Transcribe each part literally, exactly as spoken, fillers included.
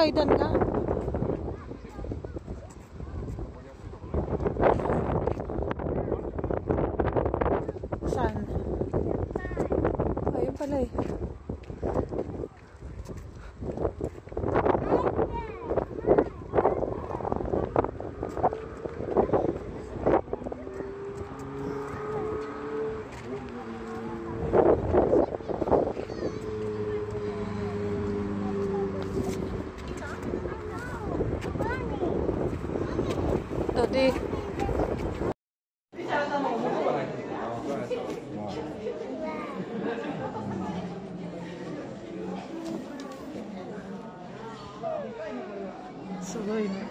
kaidan nga. Saan? Ayun pala eh. Tadi. Sugoi ne.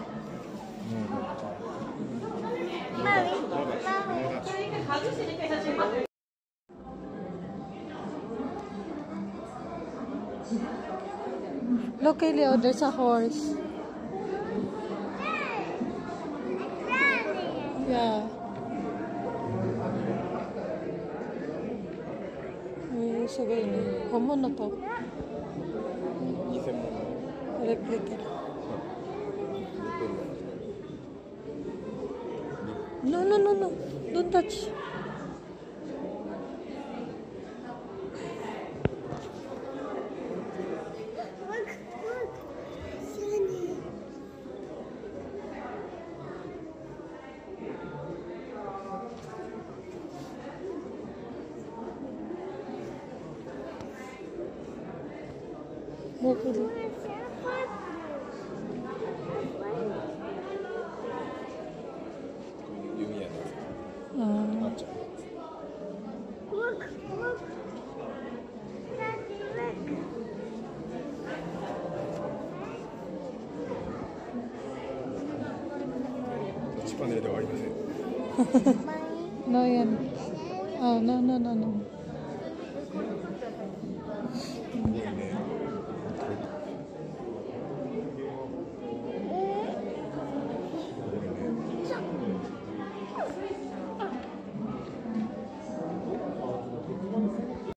Look, Elio, there's a horse. Yeah. Eh, sugoi ne. Homono to. Replica. No, no, no, no. Don't touch. Look, look. Sunny. Look, Elio. Look, look. Daddy, look. タッチパネルではありません。 No yan. Oh, no, no, no, no.